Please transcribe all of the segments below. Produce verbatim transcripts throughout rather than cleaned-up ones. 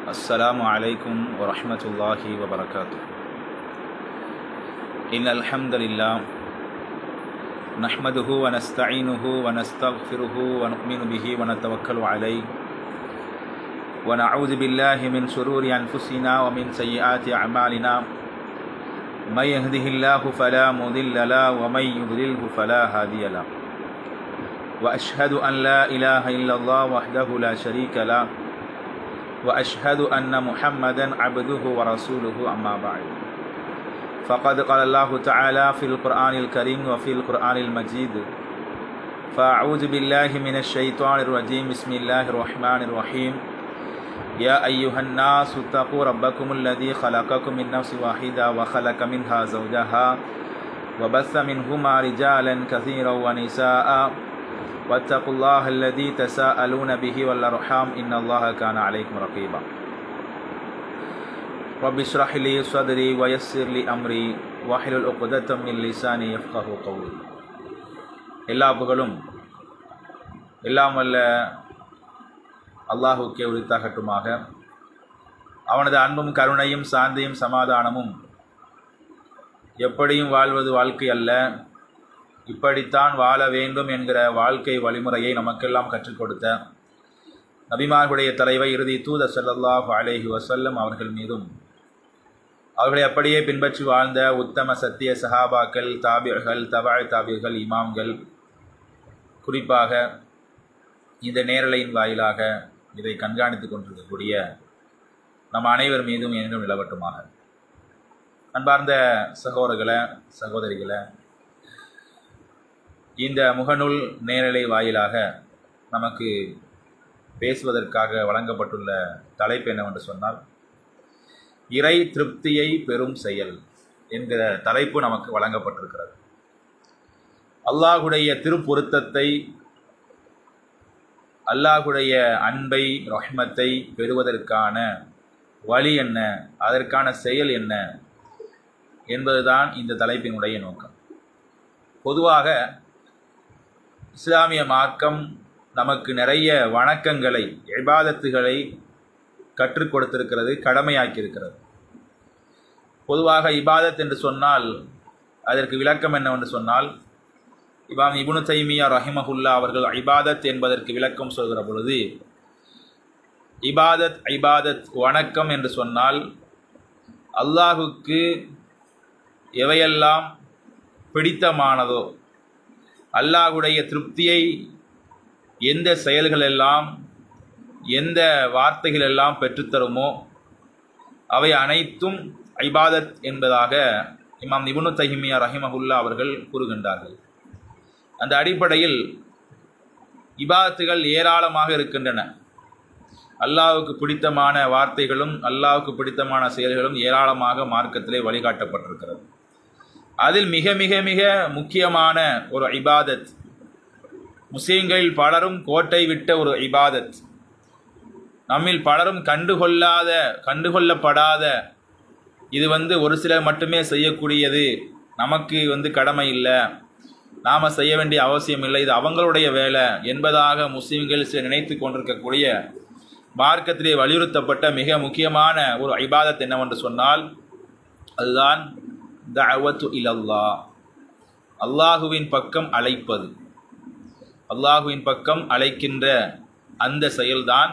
السلام عليكم ورحمة الله وبركاته. إن الحمد لله نحمده ونستعينه ونستغفره ونؤمن به ونتوكل عليه ونعوذ بالله من شرور أنفسنا ومن سيئات أعمالنا من يهده الله فلا مضل له ومن يضلله فلا هادي له وأشهد أن لا إله إلا الله وحده لا شريك له وأشهد أن محمدا عبده ورسوله أما بعد فقد قال الله تعالى في القرآن الكريم وفي القرآن المجيد فأعوذ بالله من الشيطان الرجيم بسم الله الرحمن الرحيم يا أيها الناس اتقوا ربكم الذي خلقكم من نفس واحدة وخلق منها زوجها وبث منهما رجالا كثيرا ونساء واتقوا الله الذي تساءلون به والأرحام إن الله كان عليكم رقيبا رب اشرح لي صدري ويسر لي أمري واحلل عقدة من لساني يفقهوا قولي. எல்லா புகழும் எல்லாம் வல்ல அல்லாஹுக்கே உரித்தாகட்டுமாக. அவனது அன்பும் கருணையும் சாந்தியும் சமாதானமும் எப்படியும் வாழ்வது வாழ்க்கை அல்ல, இப்படித்தான் வாழ வேண்டும் என்கிற வாழ்க்கை வழிமுறையை நமக்கெல்லாம் கற்றுக் கொடுத்த நபிமார்களுடைய தலைவர் இறுதி தூதர் ஸல்லல்லாஹு அலைஹி வஸல்லம் அவர்கள் மீதும் அவர்களை அப்படியே பின்பற்றி வாழ்ந்த உத்தம சத்திய சஹாபாக்கள், தாபிகள், தபாய் தாபிகள், இமாம்கள், குறிப்பாக இந்த நேரலையின் வாயிலாக இதை கண்காணித்து கொண்டிருக்கக்கூடிய நம் அனைவர் மீதும் என்றும் நிலவட்டுமாக. அன்பார்ந்த சகோதரர்களே, சகோதரிகளே, இந்த முகநூல் நேரலை வாயிலாக நமக்கு பேசுவதற்காக வழங்கப்பட்டுள்ள தலைப்பு என்னவென்று சொன்னால், இறை திருப்தியை பெறும் செயல் என்கிற தலைப்பு நமக்கு வழங்கப்பட்டிருக்கிறது. அல்லாஹுடைய திருப்பொருத்தத்தை, அல்லாஹுடைய அன்பை, ரஹ்மத்தை பெறுவதற்கான வழி என்ன, அதற்கான செயல் என்ன என்பதுதான் இந்த தலைப்பினுடைய நோக்கம். பொதுவாக இஸ்லாமிய மார்க்கம் நமக்கு நிறைய வணக்கங்களை, இபாதத்துகளை கற்றுக் கொடுத்திருக்கிறது, கடமையாக்கியிருக்கிறது. பொதுவாக இபாதத் என்று சொன்னால் அதற்கு விளக்கம் என்னவென்று சொன்னால், இமாம் இப்னு தைமியா ரஹிமஹுல்லா அவர்கள் இபாதத் என்பதற்கு விளக்கம் சொல்கிற பொழுது, இபாதத் இபாதத் வணக்கம் என்று சொன்னால் அல்லாஹுக்கு எவையெல்லாம் பிடித்தமானதோ, அல்லாஹுடைய திருப்தியை எந்த செயல்களெல்லாம், எந்த வார்த்தைகளெல்லாம் பெற்றுத்தருமோ அவை அனைத்தும் இபாதத் என்பதாக இமாம் இப்னு தைமியா ரஹிமஹுல்லா அவர்கள் கூறுகின்றார்கள். அந்த அடிப்படையில் இபாதத்துகள் ஏராளமாக இருக்கின்றன. அல்லாஹுக்கு பிடித்தமான வார்த்தைகளும் அல்லாஹுக்கு பிடித்தமான செயல்களும் ஏராளமாக மார்க்கத்திலே வழிகாட்டப்பட்டிருக்கிறது. அதில் மிக மிக மிக முக்கியமான ஒரு இபாதத், முஸ்லிம்களில் பலரும் கோட்டை விட்ட ஒரு இபாதத், நம்மில் பலரும் கண்டுகொள்ளாத கண்டுகொள்ளப்படாத, இது வந்து ஒரு சிலர் மட்டுமே செய்யக்கூடியது, நமக்கு வந்து கடமை இல்லை, நாம் செய்ய வேண்டிய அவசியம் இல்லை, இது அவங்களுடைய வேலை என்பதாக முஸ்லிம்கள் சில நினைத்து கொண்டிருக்கக்கூடிய மார்க்கத்திலே வலியுறுத்தப்பட்ட மிக முக்கியமான ஒரு இபாதத் என்னவென்று சொன்னால் அதுதான் தஅவத்து இலல்லாஹ், அல்லாஹுவின் பக்கம் அழைப்பது. அல்லாஹுவின் பக்கம் அழைக்கின்ற அந்த செயல்தான்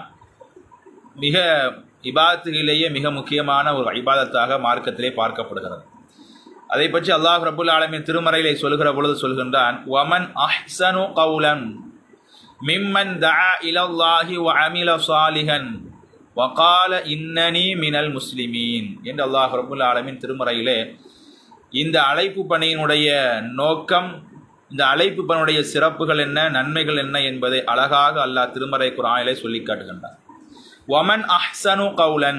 மிக இபாதத்திலேயே மிக முக்கியமான ஒரு இபாதத்தாக மார்க்கத்திலே பார்க்கப்படுகிறது. அதை பற்றி அல்லாஹ் ரப்புல் ஆலமீன் திருமறையிலே சொல்கிற பொழுது சொல்கின்றான், வமன் அஹ்ஸனு கௌலன் மிம்மன் தஆ இலல்லாஹி வ அமில சாலிஹன் வகால இன்னனி மினல் முஸ்லிமீன் என்று அல்லாஹ் ரப்புல் ஆலமீன் திருமறையிலே இந்த அழைப்பு பணியினுடைய நோக்கம், இந்த அழைப்பு பணியுடைய சிறப்புகள் என்ன, நன்மைகள் என்ன என்பதை அழகாக அல்லாஹ் திருமறை குர்ஆனிலே சொல்லி காட்டுகின்றார். வமன் அஹ்ஸனு கௌலன்,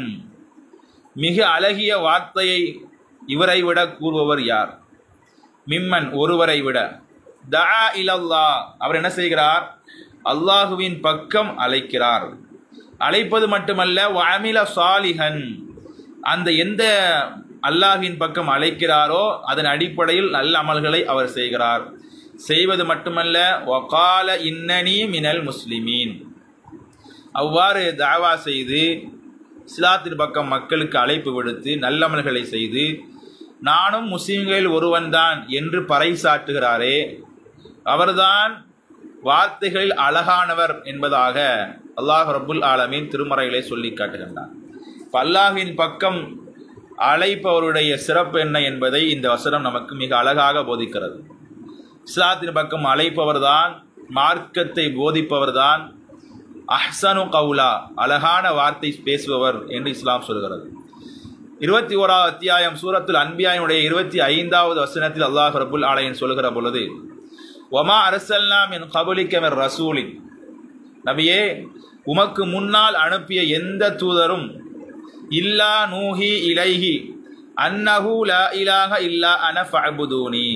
மிக அழகிய வார்த்தையை இவரை விட கூறுபவர் யார்? மிம்மன், ஒருவரை விட, தஆ இலல்லாஹ், அவர் என்ன செய்கிறார்? அல்லாஹுவின் பக்கம் அழைக்கிறார். அழைப்பது மட்டுமல்ல, வ அமில சாலிஹன், அந்த எந்த அல்லாஹ்வின் பக்கம் அழைக்கிறாரோ அதன் அடிப்படையில் நல்ல அமல்களை அவர் செய்கிறார். செய்வது மட்டுமல்ல, வகால இன்னனி மினல் முஸ்லிமீன், அவ்வாறு தாவா செய்து இஸ்லாத்தின் பக்கம் மக்களுக்கு அழைப்பு விடுத்து நல்லமல்களை செய்து நானும் முஸ்லிம்களில் ஒருவன்தான் என்று பறைசாற்றுகிறாரே, அவர்தான் வார்த்தைகளில் அழகானவர் என்பதாக அல்லாஹ் ரப்புல் ஆலமீன் திருமறைகளை சொல்லி காட்டுகின்றார். அல்லாஹ்வின் பக்கம் அழைப்பவருடைய சிறப்பு என்ன என்பதை இந்த வசனம் நமக்கு மிக அழகாக போதிக்கிறது. இஸ்லாத்தின் பக்கம் அழைப்பவர்தான், மார்க்கத்தை போதிப்பவர்தான் அஹ்சனு கவுலா, அழகான வார்த்தை பேசுபவர் என்று இஸ்லாம் சொல்கிறது. இருபத்தி ஓராவது அத்தியாயம் சூரத்துல் அன்பியாவுடைய இருபத்தி ஐந்தாவது வசனத்தில் அல்லாஹ் ரப்புல் ஆலமீன் சொல்கிற பொழுது, வமா அரசல்னா மின் கபலிக மிர் ரசூலின், நபியே உமக்கு முன்னால் அனுப்பிய எந்த தூதரும் இல்லா நூஹி இலைஹி அன்னஹு லா இலாஹ இல்லா அன ஃபஅபுதூனி,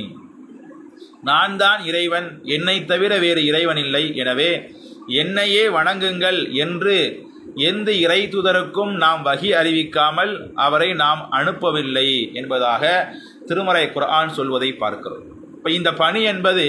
நான் தான் இறைவன், என்னை தவிர வேறு இறைவன் இல்லை, எனவே என்னையே வணங்குங்கள் என்று எந்த இறை தூதருக்கும் நாம் வகி அறிவிக்காமல் அவரை நாம் அனுப்பவில்லை என்பதாக திருமறை குர்ஆன் சொல்வதை பார்க்கிறோம். இப்போ இந்த பணி என்பது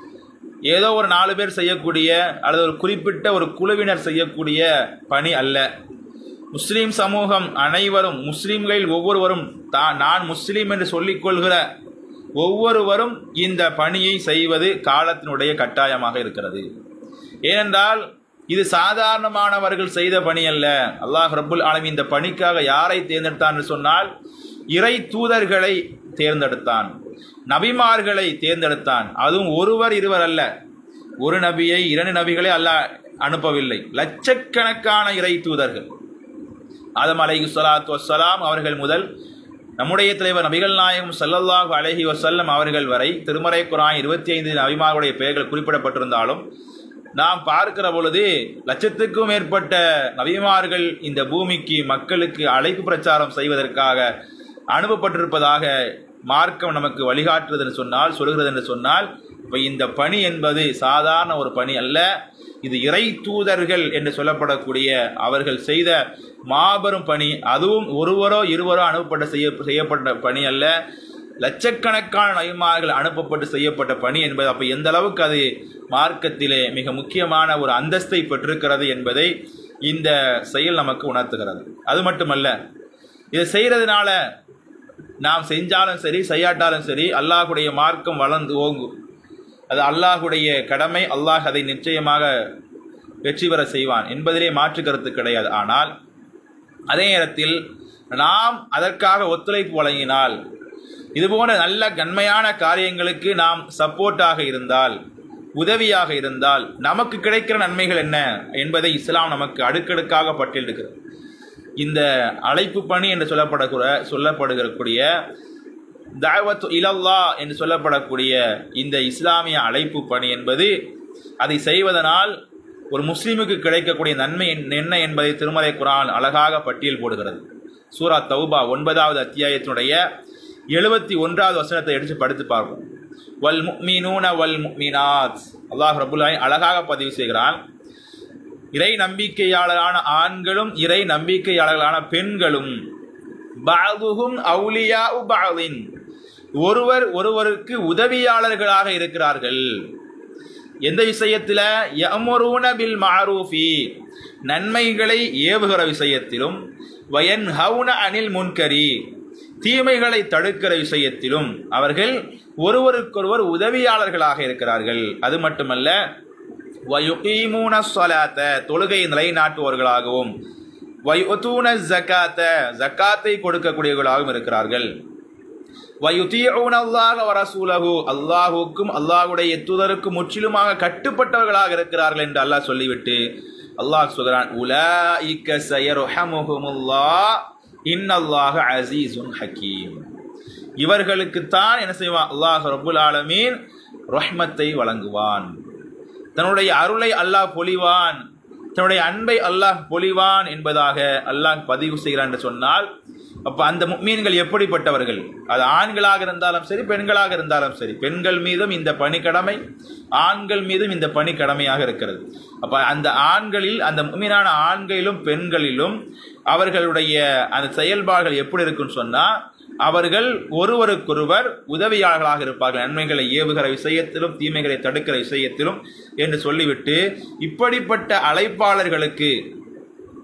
ஏதோ ஒரு நாலு பேர் செய்யக்கூடிய அல்லது ஒரு குறிப்பிட்ட ஒரு குழுவினர் செய்யக்கூடிய பணி அல்ல. முஸ்லீம் சமூகம் அனைவரும், முஸ்லீம்களில் ஒவ்வொருவரும் தான் நான் முஸ்லீம் என்று சொல்லிக்கொள்கிற ஒவ்வொருவரும் இந்த பணியை செய்வது காலத்தினுடைய கட்டாயமாக இருக்கிறது. ஏனென்றால் இது சாதாரணமானவர்கள் செய்த பணி அல்ல. அல்லாஹ் ரப்புல் ஆலமீன் இந்த பணிக்காக யாரை தேர்ந்தெடுத்தான் என்று சொன்னால், இறை தூதர்களை தேர்ந்தெடுத்தான், நபிமார்களை தேர்ந்தெடுத்தான். அதுவும் ஒருவர் இருவர் அல்ல, ஒரு நபியை இரண்டு நபிகளை அல்லாஹ் அனுப்பவில்லை, லட்சக்கணக்கான இறை தூதர்கள். ஆதம் அலைஹிஸ்ஸலாத்து வஸ்ஸலாம் அவர்கள் முதல் நம்முடைய தலைவர் நபிகள் நாயகம் ஸல்லல்லாஹு அலைஹி வஸல்லம் அவர்கள் வரை திருமறை குர்ஆன் இருபத்தி ஐந்து நபிமார்களுடைய பெயர்கள் குறிப்பிடப்பட்டிருந்தாலும் நாம் பார்க்கிற பொழுது லட்சத்துக்கும் மேற்பட்ட நபிமார்கள் இந்த பூமிக்கு மக்களுக்கு அழைப்பு பிரச்சாரம் செய்வதற்காக அனுப்பப்பட்டிருப்பதாக மார்க்கம் நமக்கு வழிகாட்டுறது என்று சொன்னால் சொல்கிறது என்று சொன்னால், இப்போ இந்த பணி என்பது சாதாரண ஒரு பணி அல்ல. இது இறை தூதர்கள் என்று சொல்லப்படக்கூடிய அவர்கள் செய்த மாபெரும் பணி. அதுவும் ஒருவரோ இருவரோ அனுப்பப்பட்ட செய்ய செய்யப்பட்ட பணி அல்ல, லட்சக்கணக்கான நபிமார்கள் அனுப்பப்பட்டு செய்யப்பட்ட பணி என்பது அப்போ எந்த அளவுக்கு அது மார்க்கத்திலே மிக முக்கியமான ஒரு அந்தஸ்தை பெற்றிருக்கிறது என்பதை இந்த செயல் நமக்கு உணர்த்துகிறது. அது மட்டுமல்ல, இதை செய்கிறதுனால நாம் செஞ்சாலும் சரி செய்யாட்டாலும் சரி அல்லாஹுடைய மார்க்கம் வளர்ந்து ஓங்கும். அது அல்லாஹுடைய கடமை, அல்லாஹ் அதை நிச்சயமாக வெற்றி பெற செய்வான் என்பதிலே மாற்று கருத்து கிடையாது. ஆனால் அதே நேரத்தில் நாம் அதற்காக ஒத்துழைப்பு வழங்கினால், இதுபோன்ற நல்ல நன்மையான காரியங்களுக்கு நாம் சப்போர்ட்டாக இருந்தால், உதவியாக இருந்தால் நமக்கு கிடைக்கிற நன்மைகள் என்ன என்பதை இஸ்லாம் நமக்கு அடுக்கடுக்காக பட்டியலிடுகிறது. இந்த அழைப்பு பணி என்று சொல்லப்படக்கூட சொல்லப்படுகிறக்கூடிய தாவத் இலல்லாஹ் என்று சொல்லப்படக்கூடிய இந்த இஸ்லாமிய அழைப்பு பணி என்பது, அதை செய்வதனால் ஒரு முஸ்லீமுக்கு கிடைக்கக்கூடிய நன்மை என்ன என்பதை திருமறை குர்ஆன் அழகாக பட்டியல் போடுகிறது. சூரா தௌபா ஒன்பதாவது அத்தியாயத்தினுடைய எழுபத்தி ஒன்றாவது வசனத்தை எடுத்து படித்து பார்ப்போம். வல் முஃமினூன வல் முஃமினாத், அல்லாஹ் ரப்புல் ஆலமீன் அழகாக பதிவு செய்கிறான். இறை நம்பிக்கையாளரான ஆண்களும் இறை நம்பிக்கையாளர்களான பெண்களும் பஅதுஹும் அவுலியாஉ பஅதின், ஒருவர் ஒருவருக்கு உதவியாளர்களாக இருக்கிறார்கள். எந்த விஷயத்தில்? யஅமுரூன பில் மஅரூஃபி, நன்மைகளை ஏவுகிற விஷயத்திலும், வயன்ஹவுன அனில் முன்கரி, தீமைகளை தடுக்கிற விஷயத்திலும் அவர்கள் ஒருவருக்கொருவர் உதவியாளர்களாக இருக்கிறார்கள். அது மட்டுமல்ல, வயுகீமூன ஸலாத்த, தொழுகை நிலைநாட்டுவர்களாகவும், வயுதூன ஸகாத்த, ஸகாத்தை கொடுக்கக்கூடியவர்களாகவும் இருக்கிறார்கள். வயுதீஊன அல்லாஹ வ ரசூலஹு, அல்லாஹுக்கும் அல்லாஹ்வுடைய தூதருக்கும் முற்றிலுமாக கட்டுப்பட்டவர்களாக இருக்கிறார்கள் என்று அல்லாஹ் சொல்லிவிட்டு அல்லாஹ் சொல்கிறான், உலாயிக ஸயர்ஹமுஹுமுல்லாஹ் இன்னல்லாஹ அஸீஸுன் ஹக்கீம், இவர்களுக்குத்தான் என்ன செய்வான்? அல்லாஹ் ரப்புல் ஆலமீன் ரஹ்மத்தை வழங்குவான், தன்னுடைய அருளை அல்லாஹ் பொழிவான், தன்னுடைய அன்பை அல்லாஹ் பொழிவான் என்பதாக அல்லாஹ் பதிவு செய்கிறான் என்று சொன்னால், அப்போ அந்த முஃமின்கள் எப்படிப்பட்டவர்கள்? அது ஆண்களாக இருந்தாலும் சரி பெண்களாக இருந்தாலும் சரி, பெண்கள் மீதும் இந்த பணி கடமை, ஆண்கள் மீதும் இந்த பணி கடமையாக இருக்கிறது. அப்போ அந்த ஆண்களில், அந்த முஃமினான ஆண்களிலும் பெண்களிலும் அவர்களுடைய அந்த செயல்பாடுகள் எப்படி இருக்குன்னு சொன்னால், அவர்கள் ஒருவருக்கொருவர் உதவியாளர்களாக இருப்பார்கள், நன்மைகளை ஏவுகிற விஷயத்திலும் தீமைகளை தடுக்கிற விஷயத்திலும் என்று சொல்லிவிட்டு, இப்படிப்பட்ட அழைப்பாளர்களுக்கு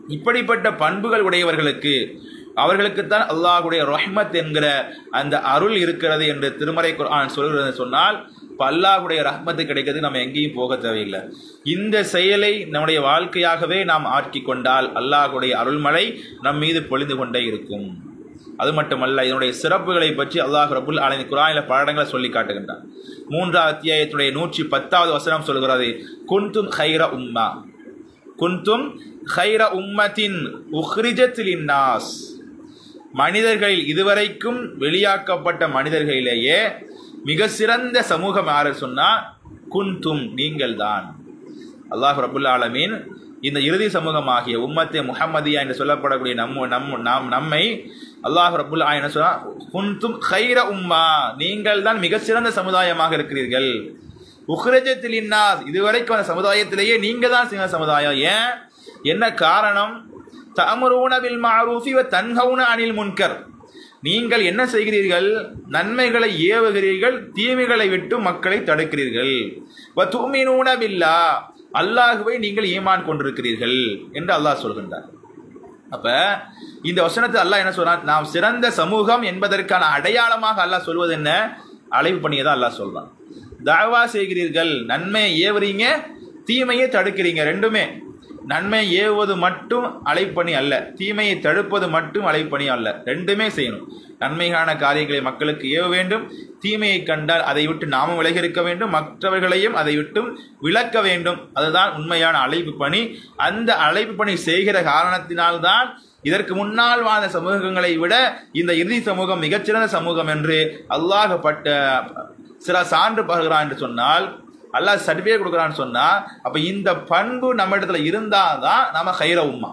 இப்படிப்பட்ட பண்புகள் உடையவர்களுக்கு அவர்களுக்குத்தான் அல்லாஹ்வுடைய ரஹ்மத் என்கிற அந்த அருள் இருக்கிறது என்று திருமறை குர்ஆன் சொல்கிறது. சொன்னால் இப்போ அல்லாஹ்வுடைய ரஹ்மத்து கிடைக்கிறது நம்ம எங்கேயும் போக தேவையில்லை. இந்த செயலை நம்முடைய வாழ்க்கையாகவே நாம் ஆக்கி கொண்டால் அல்லாஹ்வுடைய அருள்மழை நம் மீது பொழிந்து கொண்டே இருக்கும். அது மட்டுமல்ல, இதனுடைய சிறப்புகளை பற்றி அல்லாஹ் ரப்புல் ஆலமீன் குர்ஆனில் பல இடங்களை சொல்லி காட்டுகின்றான். மூன்றாவது அத்தியாயத்துடைய நூற்றி பத்தாவது வசனம் சொல்கிறது, குன்தும் ஹைர உம்மா குன்தும் ஹைர உம்மத்தின் உஹ்ரிஜத் லின்னாஸ். மனிதர்களில் இதுவரைக்கும் வெளியாக்கப்பட்ட மனிதர்களிலேயே மிக சிறந்த சமூகம் யாரு சொன்னா குன்தும் நீங்கள் தான். அல்லாஹ் ரப்புல் ஆலமீன் இந்த இறுதி சமூகமாகிய உம்மத்தே முஹம்மதியா என்று சொல்லப்படக்கூடிய நம்ம நம் நாம் நம்மை அல்லாஹ் ரப்புல் ஆலமீன் சொன்னா குன்தும் ஹைர உம்மா, நீங்கள் தான் மிக சிறந்த சமுதாயமாக இருக்கிறீர்கள். உஹ்ரிஜத் லின்னாஸ், இதுவரைக்கும் அந்த சமுதாயத்திலேயே நீங்க தான் சிறந்த சமுதாயம். ஏன், என்ன காரணம்? தஅமுரூன பில் மஅரூஃபி வ தன்ஹவுன அனில் முன்கர். நீங்கள் என்ன செய்கிறீர்கள்? நன்மைகளை ஏவுகிறீர்கள், தீமைகளை விட்டு மக்களை தடுக்கிறீர்கள். வ துமினூன பில்லாஹ், அல்லாஹ்வை நீங்கள் ஈமான் கொண்டிருக்கிறீர்கள் என்று அல்லாஹ் சொல்கின்றார். அப்ப இந்த வசனத்தை அல்லாஹ் என்ன சொல்றான்? நாம் சிறந்த சமூகம் என்பதற்கான அடையாளமாக அல்லாஹ் சொல்வது என்ன? அழைப்பு பண்ணியதான் அல்லாஹ் சொல்றான். தாவா செய்கிறீர்கள், நன்மையை ஏவுறீங்க, தீமையை தடுக்கிறீங்க. ரெண்டுமே, நன்மை ஏவுவது மட்டும் அழைப்பணி அல்ல, தீமையை தடுப்பது மட்டும் அழைப்பணி அல்ல. ரெண்டுமே செய்யணும். நன்மையான காரியங்களை மக்களுக்கு ஏவ வேண்டும், தீமையை கண்டால் அதை விட்டு நாமும் விலகி இருக்க வேண்டும், மற்றவர்களையும் அதை விட்டும் விளக்க வேண்டும். அதுதான் உண்மையான அழைப்பு பணி. அந்த அழைப்பு பணி செய்கிற காரணத்தினால்தான் இதற்கு முன்னால் வாழ்ந்த சமூகங்களை விட இந்த இறுதி சமூகம் மிகச்சிறந்த சமூகம் என்று அல்லாஹ் பட்ட சில சான்று பகர்கிறான் என்று சொன்னால், அல்லாஹ் சர்டிஃபிகேட் கொடுக்குறான்னு சொன்னா, அப்ப இந்த பண்பு நம்ம இடத்துல இருந்தாதான் நாம ஹைர உம்மா.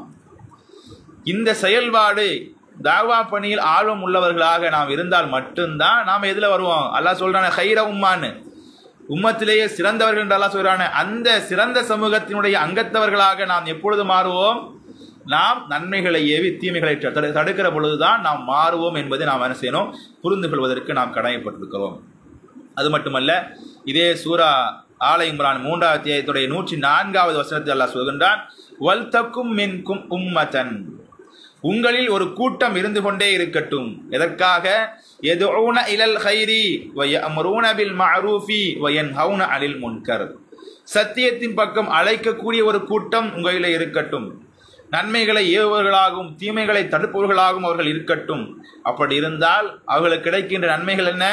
இந்த செயல்பாடு தாவா பணியில் ஆர்வம் உள்ளவர்களாக நாம் இருந்தால் மட்டும்தான் நாம் எதுல வருவோம்? அல்லாஹ் சொல்றானே ஹைர உம்மான்னு, உம்மத்திலேயே சிறந்தவர்கள் என்று அல்லாஹ் சொல்றானே, அந்த சிறந்த சமூகத்தினுடைய அங்கத்தவர்களாக நாம் எப்பொழுது மாறுவோம்? நாம் நன்மைகளை ஏவி தீமைகளை தடுக்கிற பொழுதுதான் நாம் மாறுவோம் என்பதை நாம் என்ன செய்யணும்? புரிந்து கொள்வதற்கு நாம் கடமைப்பட்டிருக்கிறோம். அது மட்டுமல்ல, இதே சூரா ஆல இம்ரான் மூன்றாவது அத்தியாயத்துடைய நூற்றி நான்காவது வசனத்தில் அல்லாஹ் சொல்கின்றான், வல் தக்கும் மின்கும் உம்மதன், உங்களில் ஒரு கூட்டம் இருந்து கொண்டே இருக்கட்டும். எதற்காக? யதுஊன இலல் கைரி வ யஅமுரூன பில் மஅரூஃபி வ யன்ஹவுன அனில் முன்கர். சத்தியத்தின் பக்கம் அழைக்கக்கூடிய ஒரு கூட்டம் உங்களிலே இருக்கட்டும், நன்மைகளை ஏவுவர்களாகவும் தீமைகளை தடுப்பவர்களாகவும் அவர்கள் இருக்கட்டும். அப்படி இருந்தால் அவர்களுக்கு கிடைக்கின்ற நன்மைகள் என்ன?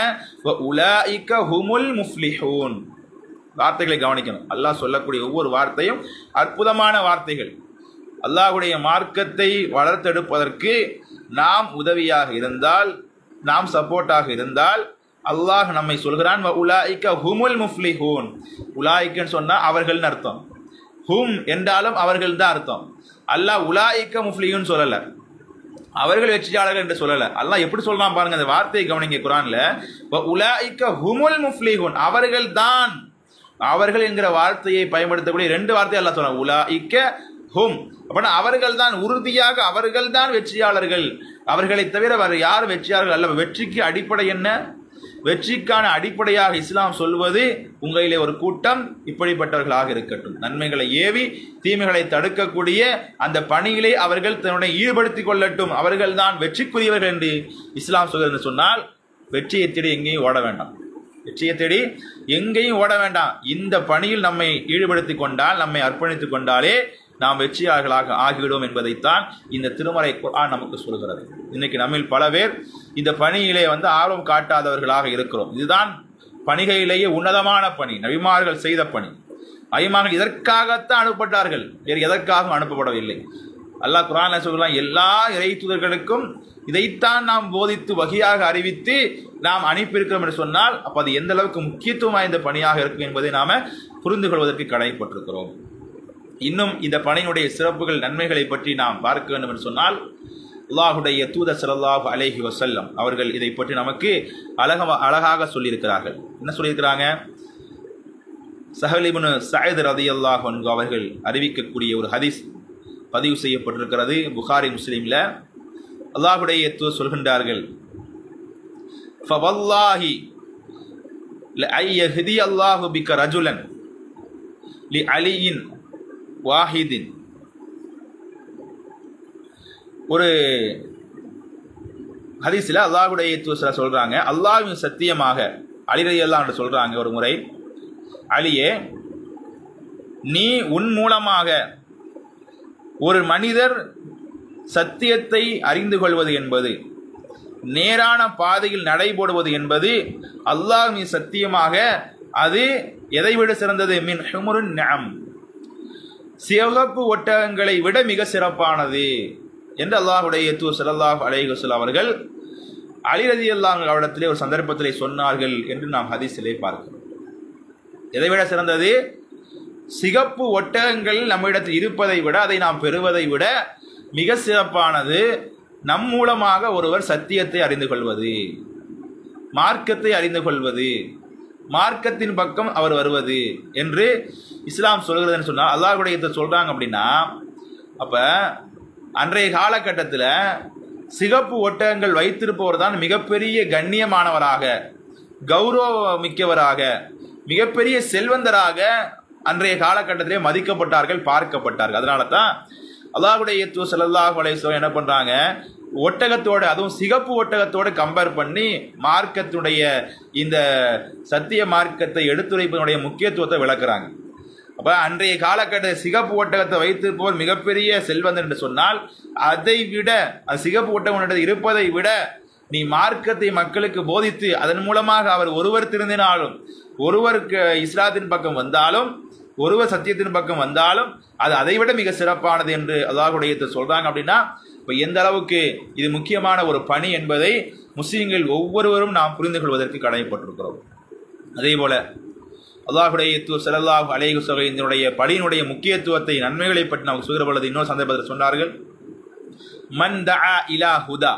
உலாயிக ஹுமுல் முஃப்லிஹூன். வார்த்தைகளை கவனிக்கணும். அல்லாஹ் சொல்லக்கூடிய ஒவ்வொரு வார்த்தையும் அற்புதமான வார்த்தைகள். அல்லாஹ்வுடைய மார்க்கத்தை வளர்த்தெடுப்பதற்கு நாம் உதவியாக இருந்தால், நாம் சப்போர்ட்டாக இருந்தால், அல்லாஹ் நம்மை சொல்கிறான் உலாயிக ஹுமுல் முஃப்லிஹூன். உலாயிக்கன்னு சொன்னா அவர்கள்னு அர்த்தம், ஹும் என்றாலும் அவர்கள் தான் அர்த்தம். அல்லாஹ் உலாயிக்க முஃப்லிஹூன் சொல்லல, அவர்கள் வெற்றியாளர்கள் என்று சொல்லல. அல்லாஹ் எப்படி சொல்றான் பாருங்க, அந்த வார்த்தையை கவனிங்க. குர்ஆன்ல உலாயிக்க ஹுமுல் முஃப்லிஹூன், அவர்கள் தான், அவர்கள் என்கிற வார்த்தையை பயன்படுத்தக்கூடிய ரெண்டு வார்த்தை அல்லாஹ் சொல்றான். உலாயிக்க ஹும், அப்படின்னா அவர்கள் தான், உறுதியாக அவர்கள் தான் வெற்றியாளர்கள். அவர்களை தவிர வேறு யார் வெற்றியாளர்கள் அல்ல. வெற்றிக்கு அடிப்படை என்ன? வெற்றிக்கான அடிப்படையாக இஸ்லாம் சொல்வது, உங்களிலே ஒரு கூட்டம் இப்படிப்பட்டவர்களாக இருக்கட்டும், நன்மைகளை ஏவி தீமைகளை தடுக்கக்கூடிய அந்த பணியிலே அவர்கள் தன்னுடைய ஈடுபடுத்திக் கொள்ளட்டும், அவர்கள் தான் வெற்றிக்குரியவர்கள் என்று இஸ்லாம் சொல்கிறது. சொன்னால் வெற்றியை தேடி எங்கேயும் ஓட வேண்டாம், வெற்றியை தேடி எங்கேயும் ஓட வேண்டாம். இந்த பணியில் நம்மை ஈடுபடுத்திக் கொண்டால், நம்மை அர்ப்பணித்துக் கொண்டாலே நாம் வெற்றியாளர்களாக ஆகிவிடும் என்பதைத்தான் இந்த திருமறை குர்ஆன் நமக்கு சொல்கிறது. இன்னைக்கு நம்மில் பல பேர் இந்த பணியிலே வந்து ஆர்வம் காட்டாதவர்களாக இருக்கிறோம். இதுதான் பணிகளிலேயே உன்னதமான பணி, நபிமார்கள் செய்த பணி. நபிமார்கள் இதற்காகத்தான் அனுப்பப்பட்டார்கள், வேறு எதற்காகவும் அனுப்பப்படவில்லை. அல்லாஹ் குர்ஆன்ல சொல்றான், எல்லா இறை தூதர்களுக்கும் இதைத்தான் நாம் போதித்து வகையாக அறிவித்து நாம் அனுப்பியிருக்கிறோம் என்று சொன்னால், அப்ப அது எந்த அளவுக்கு முக்கியத்துவம் வாய்ந்த பணியாக இருக்கும் என்பதை நாம புரிந்து கொள்வதற்கு கடமைப்பட்டிருக்கிறோம். இன்னும் இந்த பணியினுடைய சிறப்புகள், நன்மைகளை பற்றி நாம் பார்க்க வேண்டும் என்று சொன்னால், அல்லாஹுடைய தூதர் ஸல்லல்லாஹு அலைஹி வஸல்லம் அவர்கள் இதை பற்றி நமக்கு அழக அழகாக சொல்லியிருக்கிறார்கள். என்ன சொல்லியிருக்கிறாங்க? ஸஹல் இப்னு ஸஅத் ரலியல்லாஹு அன்ஹு அவர்கள் அறிவிக்கக்கூடிய ஒரு ஹதீஸ் பதிவு செய்யப்பட்டிருக்கிறது புகாரி முஸ்லிம்ல. அல்லாஹுடைய தூதர் சொல்கின்றார்கள், ஃபவல்லாஹி லஅய்யஹ்தி அல்லாஹு பிக ரஜுலன் லி அலியின் வாஹிதின் ஒரு ஹதீஸில் அல்லாஹ்வுடைய தூதர் சொல்கிறாங்க, அல்லாஹ்வின் சத்தியமாக அலி ரலியல்லாஹு அன்ஹு சொல்கிறாங்க ஒரு முறை, அலியே, நீ உன் மூலமாக ஒரு மனிதர் சத்தியத்தை அறிந்து கொள்வது என்பது, நேரான பாதையில் நடைபோடுவது என்பது அல்லாஹ்வின் சத்தியமாக அது எதை விட சிறந்தது? மின் ஹுமுரின் நஅம், சிவப்பு ஒட்டகங்களை விட மிக சிறப்பானது என்று அல்லாஹ்வுடைய தூதர் ஸல்லல்லாஹு அலைஹி வஸல்லம் அவர்கள் அலி ரலியல்லாஹு அன்ஹு அவரிடத்திலே ஒரு சந்தர்ப்பத்திலே சொன்னார்கள் என்று நாம் ஹதீஸிலே பார்க்கிறோம். எதை விட சிறந்தது? சிகப்பு ஒட்டகங்கள் நம்மிடத்தில் இருப்பதை விட, அதை நாம் பெறுவதை விட மிக சிறப்பானது நம் மூலமாக ஒருவர் சத்தியத்தை அறிந்து கொள்வது, மார்க்கத்தை அறிந்து கொள்வது, மார்க்கத்தின் பக்கம் அவர் வருவது என்று இஸ்லாம் சொல்கிறதுன்னு சொன்னால் அல்லாஹ்வுடைய சொல்கிறாங்க. அப்படின்னா அப்போ அன்றைய காலகட்டத்தில் சிகப்பு ஒட்டகங்கள் வைத்திருப்பவர் தான் மிகப்பெரிய கண்ணியமானவராக, கௌரவமிக்கவராக, மிகப்பெரிய செல்வந்தராக அன்றைய காலகட்டத்திலே மதிக்கப்பட்டார்கள், பார்க்கப்பட்டார்கள். அதனால தான் அல்லாஹ்வுடைய தூதர் ஸல்லல்லாஹு அலைஹி வஸல்லம் என்ன பண்ணுறாங்க, ஒட்டகத்தோடு, அதுவும் சிகப்பு ஒட்டகத்தோடு கம்பேர் பண்ணி மார்க்கத்துடைய இந்த சத்திய மார்க்கத்தை எடுத்துரைப்பதனுடைய முக்கியத்துவத்தை விளக்குறாங்க. அப்போ அன்றைய காலகட்ட சிகப்பு ஒட்டகத்தை வைத்திருப்பவர் மிகப்பெரிய செல்வந்தர் என்று சொன்னால், அதை விட சிகப்பு ஒட்டகம் இருப்பதை விட நீ மார்க்கத்தை மக்களுக்கு போதித்து அதன் மூலமாக அவர் ஒருவர் திருந்தினாலும், ஒருவருக்கு இஸ்லாத்தின் பக்கம் வந்தாலும், ஒருவர் சத்தியத்தின் பக்கம் வந்தாலும் அது அதை விட மிக சிறப்பானது என்று அல்லாஹ்வுடைய சொல்றாங்க. அப்படின்னா இப்போ எந்த அளவுக்கு இது முக்கியமான ஒரு பணி என்பதை முஸ்லிம்கள் ஒவ்வொருவரும் நாம் புரிந்து கொள்வதற்கு கடமைப்பட்டிருக்கிறோம். அதே போல அல்லாஹ்வுடைய தூதர் ஸல்லல்லாஹு அலைஹி வஸல்லம் இதனுடைய பணியினுடைய முக்கியத்துவத்தை, நன்மைகளை பற்றி நமக்கு சொல்கிற பொழுது இன்னொரு சந்தர்ப்பத்தில் சொன்னார்கள், மன் தஆ இலா ஹுதா,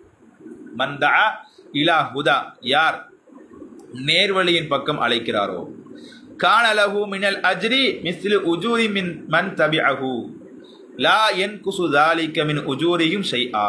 மன் தஆ இலா ஹுதா, யார் நேர்வழியின் பக்கம் அழைக்கிறாரோ, கான லஹு மினல் அஜ்ரி மிஸ்லு உஜூரி மின் மன் தபிஅஹு லா யன்குசு ஸாலிக மின் உஜூரிஹிம் ஷைஆ.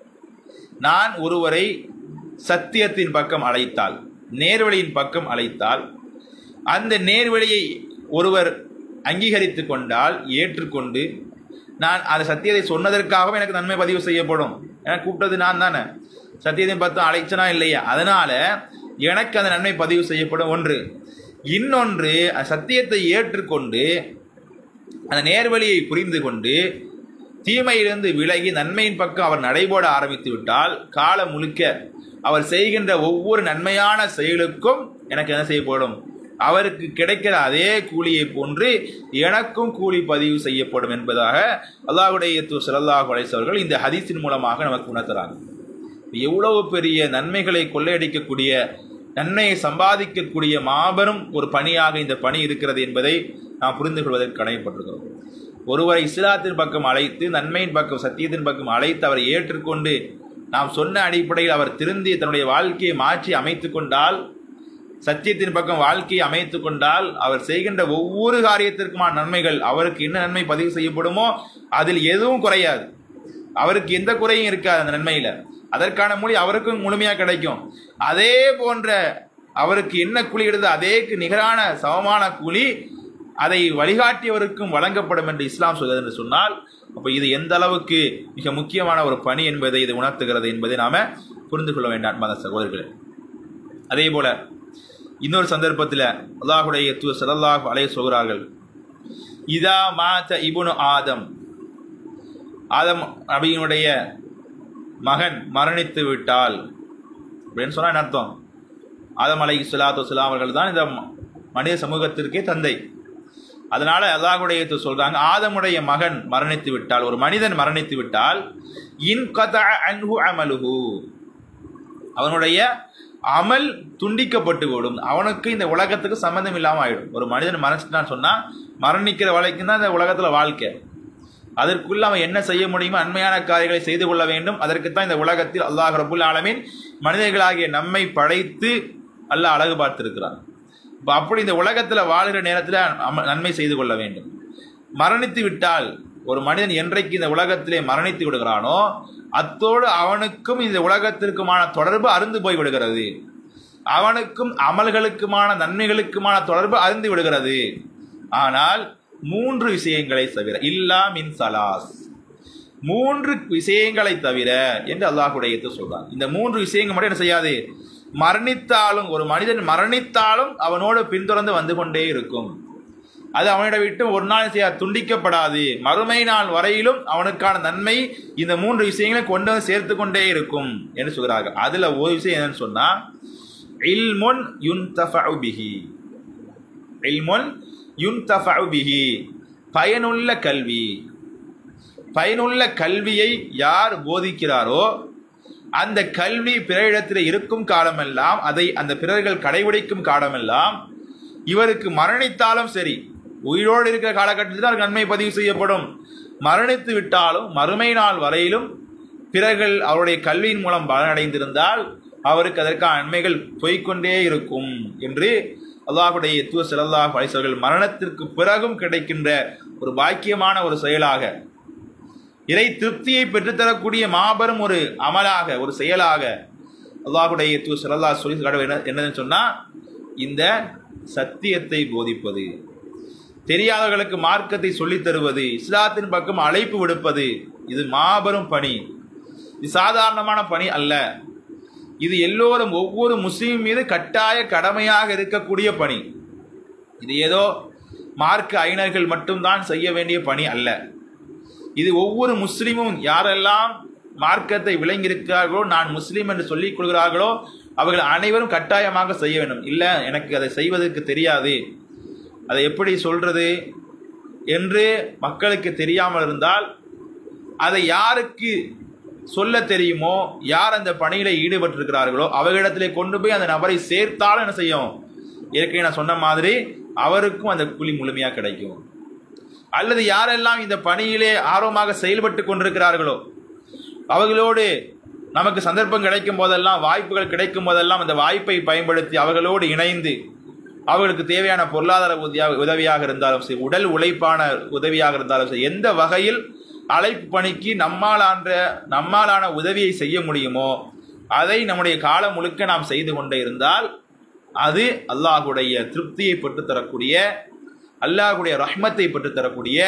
நான் ஒருவரை சத்தியத்தின் பக்கம் அழைத்தால், நேர்வழியின் பக்கம் அழைத்தால், அந்த நேர்வழியை ஒருவர் அங்கீகரித்து கொண்டால், ஏற்றுக்கொண்டு, நான் அந்த சத்தியத்தை சொன்னதற்காகவும் எனக்கு நன்மை பதிவு செய்யப்படும். எனக்கு கூப்பிட்டது நான் தானே, சத்தியத்தை பார்த்து அழைச்சனா இல்லையா, அதனால எனக்கு அந்த நன்மை பதிவு செய்யப்படும். ஒன்று. இன்னொன்று, சத்தியத்தை ஏற்றுக்கொண்டு அந்த நேர்வழியை புரிந்து கொண்டு தீமையிலிருந்து விலகி நன்மையின் பக்கம் அவர் நடைபோட ஆரம்பித்து விட்டால், காலம் முழுக்க அவர் செய்கின்ற ஒவ்வொரு நன்மையான செயலுக்கும் எனக்கு என்ன செய்யப்படும், அவருக்கு கிடைக்கிற அதே கூலியை போன்று எனக்கும் கூலி பதிவு செய்யப்படும் என்பதாக அல்லாஹ்வுடைய தூதர் ஸல்லல்லாஹு அலைஹி வஸல்லம் இந்த ஹதீஸின் மூலமாக நமக்கு உணர்த்துறாங்க. எவ்வளவு பெரிய நன்மைகளை கொள்ளையடிக்கக்கூடிய, நன்மையை சம்பாதிக்கக்கூடிய மாபெரும் ஒரு பணியாக இந்த பணி இருக்கிறது என்பதை நாம் புரிந்து கொள்வதற்கு கடமைப்பட்டிருக்கிறோம். ஒருவரை இஸ்லாத்தின் பக்கம் அழைத்து, நன்மையின் பக்கம், சத்தியத்தின் பக்கம் அழைத்து அவரை ஏற்றுக்கொண்டு நாம் சொன்ன அடிப்படையில் அவர் திருந்தி தன்னுடைய வாழ்க்கையை மாற்றி அமைத்து கொண்டால், சத்தியத்தின் பக்கம் வாழ்க்கையை அமைத்து கொண்டால், அவர் செய்கின்ற ஒவ்வொரு காரியத்திற்குமான நன்மைகள், அவருக்கு என்ன நன்மை பதிவு செய்யப்படுமோ அதில் எதுவும் குறையாது, அவருக்கு எந்த குறையும் இருக்காது அந்த நன்மையில், அதற்கான மொழி அவருக்கும் முழுமையாக கிடைக்கும். அதே போன்ற அவருக்கு என்ன கூலி எடுத்து அதேக்கு நிகரான சமமான கூலி அதை வழிகாட்டியவருக்கும் வழங்கப்படும் என்று இஸ்லாம் சொல்கிறது என்று சொன்னால், அப்போ இது எந்த அளவுக்கு மிக முக்கியமான ஒரு பணி என்பதை இது உணர்த்துகிறது என்பதை நாம புரிந்து கொள்ள வேண்டாம் மத சகோதரர்களே. அதே போல இன்னொரு சந்தர்ப்பத்தில் அல்லாஹ்வுடைய தூதர் ஸல்லல்லாஹு அலைஹி சொல்கிறார்கள், இதா மாத இப்னு ஆதம், ஆதம் நபியினுடைய மகன் மரணித்து விட்டால் அப்படின்னு சொன்னா என்ன அர்த்தம்? ஆதம் அலைஹிஸ்ஸலாத்து வஸ்ஸலாம் அவர்கள் தான் இந்த மனித சமூகத்திற்கே தந்தை. அதனால அல்லாஹ்வுடைய தூதர் சொல்றாங்க, ஆதமுடைய மகன் மரணித்து விட்டால், ஒரு மனிதன் மரணித்து விட்டால், இன்கதஅ அன்ஹு அமலுஹு, அவனுடைய அமல் துண்டிக்கப்பட்டு விடும், அவனுக்கு இந்த உலகத்துக்கு சம்பந்தம் இல்லாமல் ஆயிடும். ஒரு மனிதன் மரணிச்சுட்டான்னு சொன்னா மரணிக்கிற வரைக்கும் தான் இந்த உலகத்துல வாழ்க்கை, அதற்குள்ள அவன் என்ன செய்ய முடியுமோ அண்மையான காரியங்களை செய்து கொள்ள வேண்டும். அதற்குத்தான் இந்த உலகத்தில் அல்லாஹ் ரப்புல் ஆலமீன் மனிதர்களாகிய நம்மை படைத்து அல்லாஹ் அழகு பார்த்திருக்கிறான். இப்போ அப்படி இந்த உலகத்தில் வாழ்கிற நேரத்தில் நன்மை செய்து கொள்ள வேண்டும். மரணித்து விட்டால் ஒரு மனிதன் என்றைக்கு இந்த உலகத்திலே மரணித்து விடுகிறானோ அத்தோடு அவனுக்கும் இந்த உலகத்திற்குமான தொடர்பு அருந்து போய் விடுகிறது, அவனுக்கும் அமல்களுக்குமான நன்மைகளுக்குமான தொடர்பு அருந்து விடுகிறது. ஆனால் மூன்று விஷயங்களை தவிர, இல்லா மின் சலாஸ், மூன்று விஷயங்களை தவிர என்று அல்லாஹ்வுடைய சொல்றான். இந்த மூன்று விஷயங்கள் மட்டும் என்ன செய்யாது, மரணித்தாலும் ஒரு மனிதன் மரணித்தாலும் அவனோடு பின்தொடர்ந்து வந்து கொண்டே இருக்கும். அது அவனிடம் விட்டு ஒரு நாள் செய்ய துண்டிக்கப்படாது. மறுமை நாள் வரையிலும் அவனுக்கான நன்மை இந்த மூன்று விஷயங்களை கொண்டு வந்து சேர்த்து கொண்டே இருக்கும் என்று சொல்கிறார்கள். அதுல ஒரு விஷயம் என்னன்னு சொன்னா, இல்முன் யுன்தஃபஉ பிஹி, இல்முன் யுன்தஃபஉ பிஹி, பயனுள்ள கல்வி. பயனுள்ள கல்வியை யார் போதிக்கிறாரோ அந்த கல்வி பிறரிடத்தில் இருக்கும் காலமெல்லாம், அதை அந்த பிறர்கள் கடைபிடிக்கும் காலமெல்லாம், இவருக்கு மரணித்தாலும் சரி, உயிரோடு இருக்கிற காலகட்டத்தில் தான் நன்மை பதிவு செய்யப்படும். மரணித்து விட்டாலும் மறுமை நாள் வரையிலும் பிறர்கள் அவருடைய கல்வியின் மூலம் பலனடைந்திருந்தால் அவருக்கு அதற்கான நன்மைகள் போய்கொண்டே இருக்கும் என்று அல்லாஹ்வுடைய தூதர் ஸல்லல்லாஹு அலைஹி வஸல்லம் மரணத்திற்கு பிறகும் கிடைக்கின்ற ஒரு பாக்கியமான ஒரு செயலாக, இறை திருப்தியை பெற்றுத்தரக்கூடிய மாபெரும் ஒரு அமலாக, ஒரு செயலாக அல்லாஹ்வுடைய தூதர் ஸல்லல்லாஹு அலைஹி வஸல்லம் சொல்லி என்னன்னு சொன்னா, இந்த சத்தியத்தை போதிப்பது, தெரியாதவர்களுக்கு மார்க்கத்தை சொல்லித் தருவது, இஸ்லாத்தின் பக்கம் அழைப்பு விடுப்பது, இது மாபெரும் பணி. இது சாதாரணமான பணி அல்ல. இது எல்லோரும் ஒவ்வொரு முஸ்லீம் மீது கட்டாய கடமையாக இருக்கக்கூடிய பணி. இது ஏதோ மார்க்க ஐனர்கள் மட்டும்தான் செய்ய வேண்டிய பணி அல்ல. இது ஒவ்வொரு முஸ்லீமும் யாரெல்லாம் மார்க்கத்தை விளங்கியிருக்கிறார்களோ, நான் முஸ்லீம் என்று சொல்லிக் கொள்கிறார்களோ, அவர்கள் அனைவரும் கட்டாயமாக செய்ய வேண்டும். இல்லை எனக்கு அதை செய்வதற்கு தெரியாது, அதை எப்படி சொல்றது என்று மக்களுக்கு தெரியாமல் இருந்தால், அதை யாருக்கு சொல்ல தெரியுமோ, யார் அந்த பணியில ஈடுபட்டிருக்கிறார்களோ அவர்களிடத்திலே கொண்டு போய் அந்த நபரை சேர்த்தாலும் என்ன செய்யும், ஏற்கனவே நான் சொன்ன மாதிரி அவருக்கும் அந்த கூலி முழுமையாக கிடைக்கும். அல்லது யாரெல்லாம் இந்த பணியிலே ஆர்வமாக செயல்பட்டு கொண்டிருக்கிறார்களோ அவர்களோடு நமக்கு சந்தர்ப்பம் கிடைக்கும் போதெல்லாம், வாய்ப்புகள் கிடைக்கும் போதெல்லாம் அந்த வாய்ப்பை பயன்படுத்தி அவர்களோடு இணைந்து அவர்களுக்கு தேவையான பொருளாதார உதவியாக இருந்தாலும் சரி, உடல் உழைப்பான உதவியாக இருந்தாலும் சரி, எந்த வகையில் அழைப்பு பணிக்கு நம்மாலான நம்மாலான உதவியை செய்ய முடியுமோ அதை நம்முடைய காலம் முழுக்க நாம் செய்து கொண்டே இருந்தால் அது அல்லாஹ்வுடைய திருப்தியை பெற்றுத்தரக்கூடிய, அல்லாஹ்வுடைய ரஹ்மத்தை பெற்றுத்தரக்கூடிய,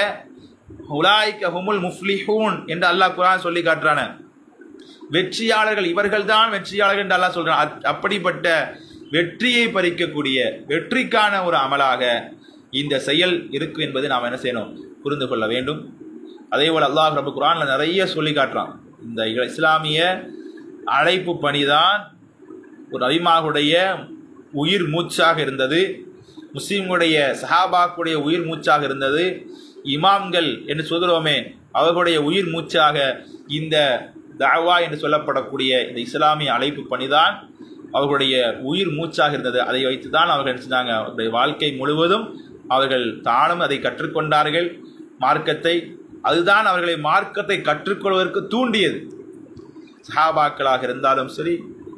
உலாயிக ஹுமுல் முஃப்லிஹூன் என்று அல்லாஹ் குர்ஆன் சொல்லி காட்டுறான, வெற்றியாளர்கள் இவர்கள் தான் வெற்றியாளர்கள் என்று அல்லாஹ் சொல்றான். அப்படிப்பட்ட வெற்றியை பறிக்கக்கூடிய, வெற்றிக்கான ஒரு அமலாக இந்த செயல் இருக்கு என்பதை நாம் என்ன செய்யணும், புரிந்து கொள்ள வேண்டும். அதே போல் அல்லாஹ் ரப்பல் குர்ஆன்ல நிறைய சொல்லி காட்டுறான். இந்த இஸ்லாமிய அழைப்பு பணிதான் ஒரு நபிமாவுடைய உயிர் மூச்சாக இருந்தது, முஸ்லிம்களுடைய சஹாபாக்குடைய உயிர் மூச்சாக இருந்தது, இமாம்கள் என்று சொல்கிறோமே அவர்களுடைய உயிர் மூச்சாக இந்த தஅவா என்று சொல்லப்படக்கூடிய இந்த இஸ்லாமிய அழைப்பு பணிதான் அவர்களுடைய உயிர் மூச்சாக இருந்தது. அதை வைத்து தான் அவர்கள் என்ன செஞ்சாங்க, அவருடைய வாழ்க்கை முழுவதும் அவர்கள் தானும் அதை கற்றுக்கொண்டார்கள் மார்க்கத்தை. அதுதான் அவர்களை மார்க்கத்தை கற்றுக்கொள்வதற்கு தூண்டியது. சஹாபாக்களாக இருந்தாலும் சரி,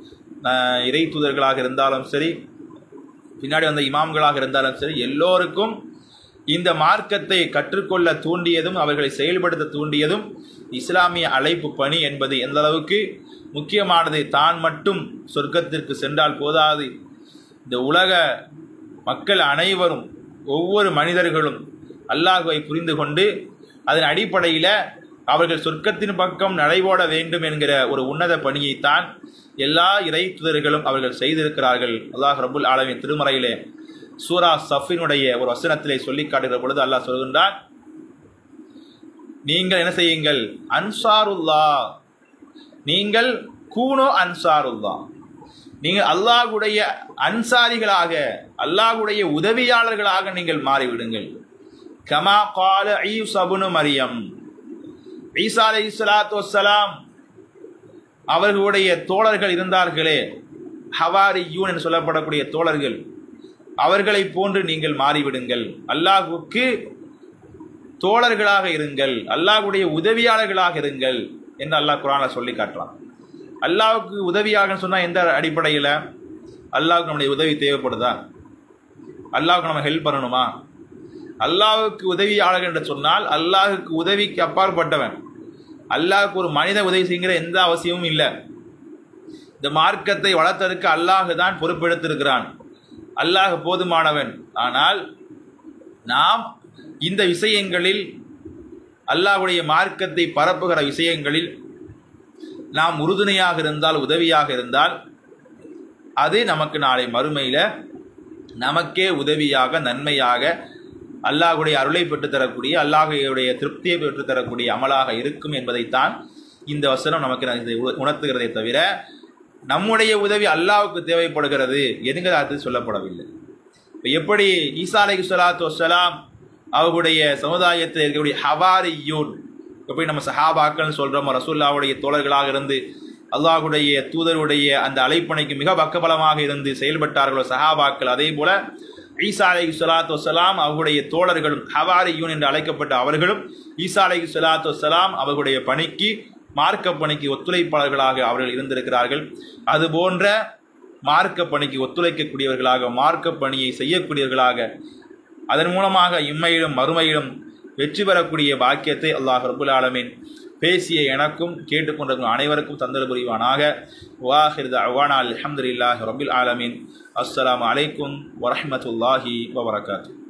இறை தூதர்களாக இருந்தாலும் சரி, பின்னாடி வந்த இமாம்களாக இருந்தாலும் சரி, எல்லோருக்கும் இந்த மார்க்கத்தை கற்றுக்கொள்ள தூண்டியதும் அவர்களை செயல்படுத்த தூண்டியதும் இஸ்லாமிய அழைப்பு பணி என்பது எந்த அளவுக்கு முக்கியமானது. தான் மட்டும் சொர்க்கத்திற்கு சென்றால் போதாது, இந்த உலக மக்கள் அனைவரும், ஒவ்வொரு மனிதர்களும் அல்லாஹ்வை புரிந்து கொண்டு அதன் அடிப்படையில் அவர்கள் சொர்க்கத்தின் பக்கம் நடைபோட வேண்டும் என்கிற ஒரு உன்னத பணியைத்தான் எல்லா இறை தூதர்களும் அவர்கள் செய்திருக்கிறார்கள். அல்லாஹ் ரப்புல் ஆலமீன் திருமறையிலே சூரா சஃபினுடைய ஒரு வசனத்திலே சொல்லி காட்டுகிற பொழுது அல்லாஹ் சொல்கின்றான், நீங்கள் என்ன செய்யுங்கள், அன்சாருல்லா, நீங்கள் கூனோ அன்சாருல்லா, நீங்கள் அல்லாஹ்வுடைய அன்சாரிகளாக, அல்லாஹ்வுடைய உதவியாளர்களாக நீங்கள் மாறிவிடுங்கள். கமா கால ஈசா இப்னு மரியம், ஈசா அலைஹிஸ்ஸலாத்து வஸ்ஸலாம் அவர்களுடைய தோழர்கள் இருந்தார்களே, ஹவாரியூன் என்று சொல்லப்படக்கூடிய தோழர்கள், அவர்களை போன்று நீங்கள் மாறிவிடுங்கள். அல்லாஹ்வுக்கு தோழர்களாக இருங்கள், அல்லாஹ்வுடைய உதவியாளர்களாக இருங்கள் என்று அல்லாஹ் குர்ஆனில் சொல்லி காட்டுறான். அல்லாஹ்வுக்கு உதவியாக சொன்னால் எந்த அடிப்படையில்? அல்லாஹ்வுக்கு நம்முடைய உதவி தேவைப்படுதா? அல்லாஹ்வுக்கு நம்ம ஹெல்ப் பண்ணணுமா? அல்லாஹ்வுக்கு உதவியாளர்கள் என்று சொன்னால் அல்லாஹ்வுக்கு உதவிக்கு அப்பாற்பட்டவன். அல்லாஹ்வுக்கு ஒரு மனித உதவி செய்கிற எந்த அவசியமும் இல்லை. இந்த மார்க்கத்தை வளர்த்ததற்கு அல்லாஹ் தான் பொறுப்பெடுத்திருக்கிறான். அல்லாஹ் போதுமானவன். ஆனால் நாம் இந்த விஷயங்களில் அல்லாஹ்வுடைய மார்க்கத்தை பரப்புகிற விஷயங்களில் நாம் உறுதுணையாக இருந்தால், உதவியாக இருந்தால், அது நமக்கு நாளை மறுமையில் நமக்கே உதவியாக, நன்மையாக, அல்லாஹ்வுடைய அருளை பெற்றுத்தரக்கூடிய, அல்லாஹ்வுடைய திருப்தியை பெற்றுத்தரக்கூடிய அமலாக இருக்கும் என்பதைத்தான் இந்த வசனம் நமக்கு உணர்த்துகிறதை தவிர நம்முடைய உதவி அல்லாஹ்வுக்கு தேவைப்படுகிறது என்கிற அர்த்தத்தில் சொல்லப்படவில்லை. இப்போ எப்படி ஈசா அலைஹிஸ்ஸலாத்து வஸ்ஸலாம் அவர்களுடைய சமுதாயத்தில் இருக்கக்கூடிய ஹவாரியூன், எப்படி நம்ம சஹாபாக்கள்னு சொல்கிறோமோ, ரசூலுல்லாஹ்வுடைய தோழர்களாக இருந்து அல்லாஹ்வுடைய தூதருடைய அந்த அழைப்பனைக்கு மிக பக்கபலமாக இருந்து செயல்பட்டார்களோ சஹாபாக்கள், அதே போல ஈசா அலைஹிஸ்ஸலாத்து வஸ்ஸலாம் அவர்களுடைய தோழர்களும் ஹவாரியூன் என்று அழைக்கப்பட்ட அவர்களும் ஈசா அலைஹிஸ்ஸலாத்து வஸ்ஸலாம் அவர்களுடைய பணிக்கு, மார்க்க பணிக்கு ஒத்துழைப்பாளர்களாக அவர்கள் இருந்திருக்கிறார்கள். அதுபோன்ற மார்க்க பணிக்கு ஒத்துழைக்கக்கூடியவர்களாக, மார்க்க பணியை செய்யக்கூடியவர்களாக, அதன் மூலமாக இம்மையிலும் மறுமையிலும் வெற்றி பெறக்கூடிய பாக்கியத்தை அல்லாஹ் ரப்புல் ஆலமீன் பேசிய எனக்கும் கேட்டுக்கொண்டிருக்கும் அனைவருக்கும் தந்தல் புரிவானாக. வாஹிர் தஅவானா அல்ஹம்துலில்லாஹி ரப்பில் ஆலமீன். அஸ்ஸலாமு அலைக்கும் வரஹ்மத்துல்லாஹி வபரகாத்துஹு.